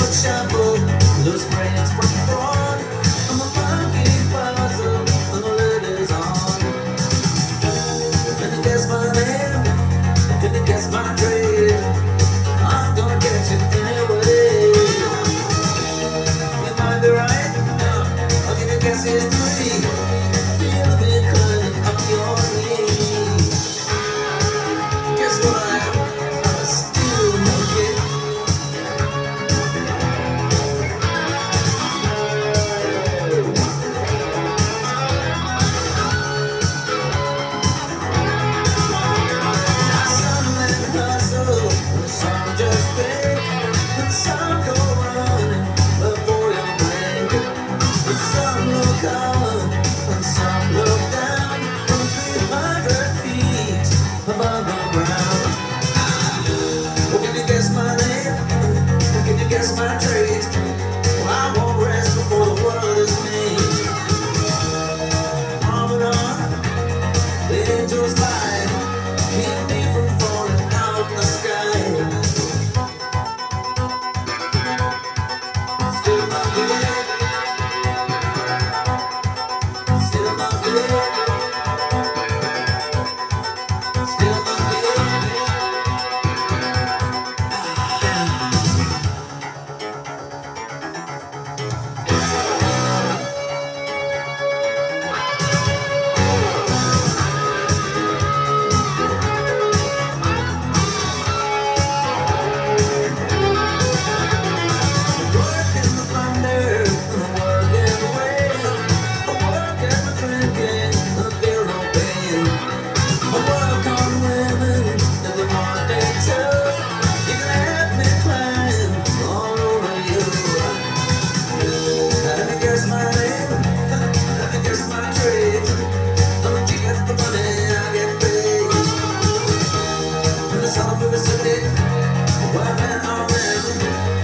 shuffle, loose brains from fraud. I'm a funky puzzle, and the lid is on. Can you guess my name? Can you guess my trade? I'm gonna get you anyway. You might be right, I'll give you guesses three. Feel a bit climbing up your knee. Guess what I am? I'm a steel monkey. Guess my trade. Well, I won't rest before the world is made. On and on, the angels lie, keep me from falling out in the sky. Still my good, still my good, still my good. Well, man, already